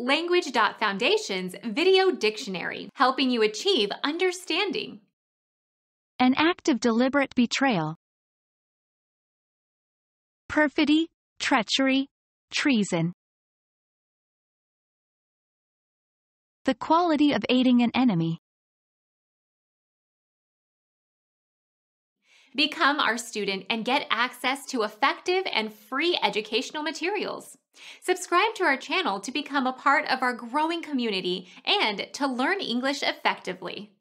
Language.Foundation's Video Dictionary, helping you achieve understanding. An act of deliberate betrayal. Perfidy, treachery, treason. The quality of aiding an enemy. Become our student and get access to effective and free educational materials. Subscribe to our channel to become a part of our growing community and to learn English effectively.